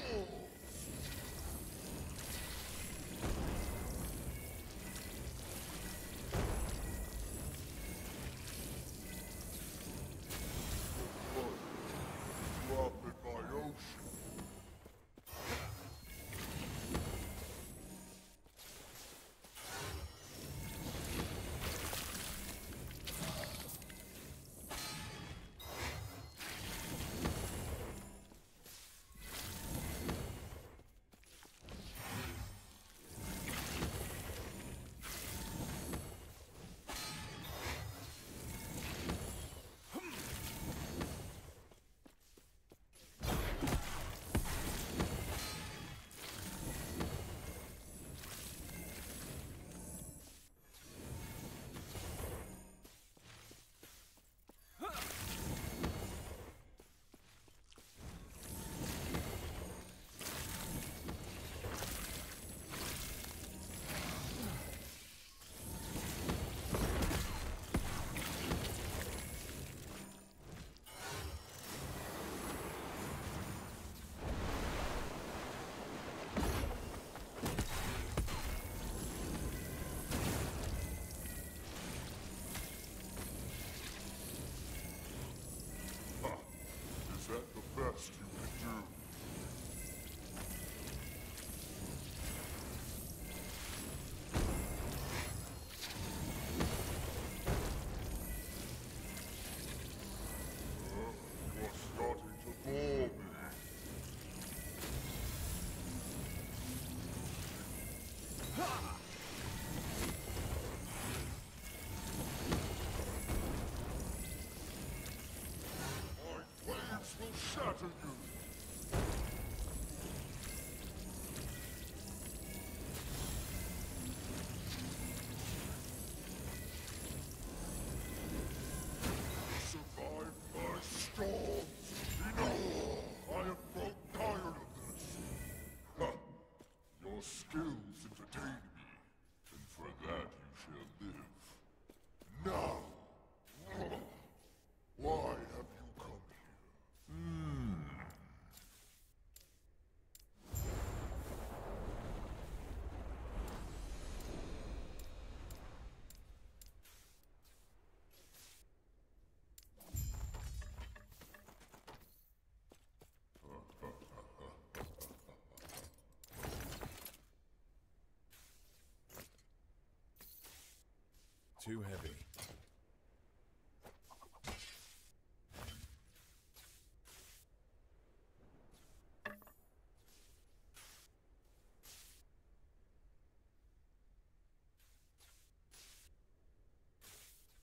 Up in my ocean. Is that the best you can do? You are starting to bore me. My waves will shatter you. Survive my storms! Enough! I have grown tired of this! Ha! Your skills entertain me, and for that you shall live. Now! Why have you come here? Too heavy.